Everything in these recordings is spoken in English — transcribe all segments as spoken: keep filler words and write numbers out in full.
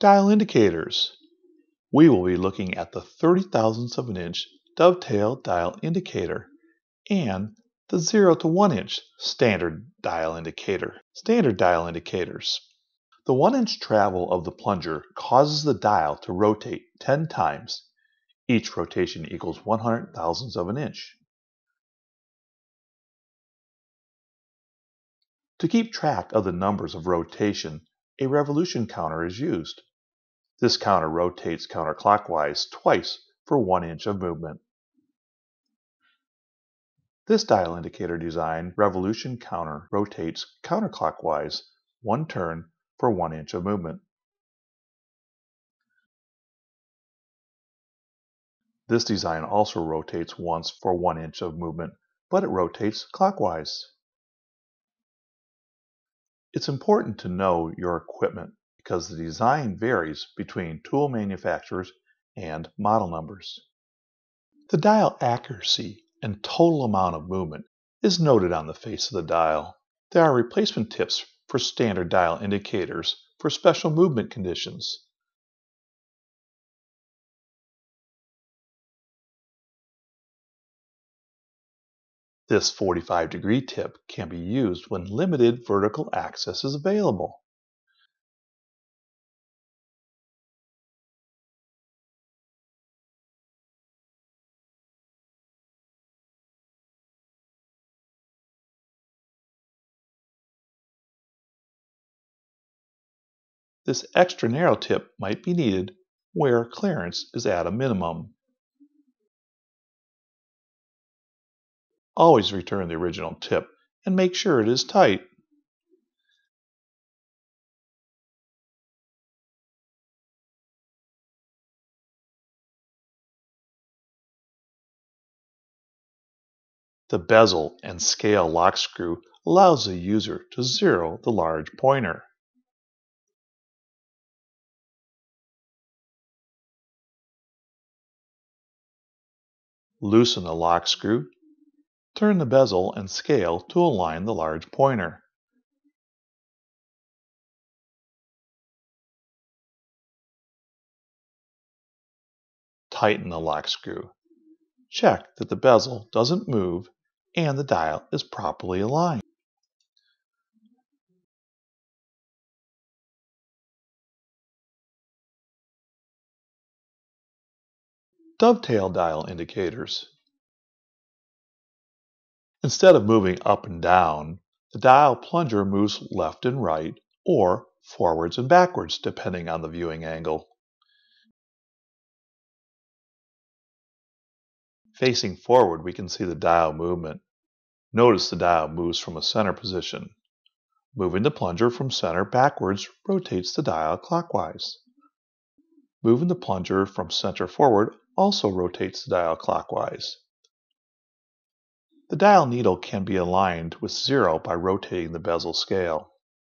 Dial indicators. We will be looking at the thirty thousandths of an inch dovetail dial indicator and the zero to one inch standard dial indicator. Standard dial indicators. The one inch travel of the plunger causes the dial to rotate ten times. Each rotation equals one hundred thousandths of an inch. To keep track of the numbers of rotation, a revolution counter is used. This counter rotates counterclockwise twice for one inch of movement. This dial indicator design revolution counter rotates counterclockwise one turn for one inch of movement. This design also rotates once for one inch of movement, but it rotates clockwise. It's important to know your equipment because the design varies between tool manufacturers and model numbers. The dial accuracy and total amount of movement is noted on the face of the dial. There are replacement tips for standard dial indicators for special movement conditions. This forty-five degree tip can be used when limited vertical access is available. This extra narrow tip might be needed where clearance is at a minimum. Always return the original tip and make sure it is tight. The bezel and scale lock screw allows the user to zero the large pointer. Loosen the lock screw. Turn the bezel and scale to align the large pointer. Tighten the lock screw. Check that the bezel doesn't move and the dial is properly aligned. Dovetail dial indicators. Instead of moving up and down, the dial plunger moves left and right or forwards and backwards depending on the viewing angle. Facing forward, we can see the dial movement. Notice the dial moves from a center position. Moving the plunger from center backwards rotates the dial clockwise. Moving the plunger from center forward also rotates the dial clockwise. The dial needle can be aligned with zero by rotating the bezel scale.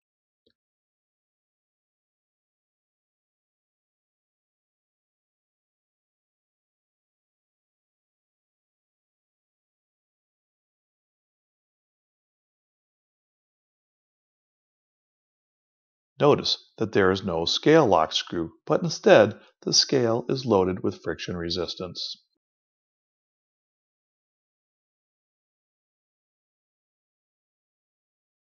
Notice that there is no scale lock screw, but instead the scale is loaded with friction resistance.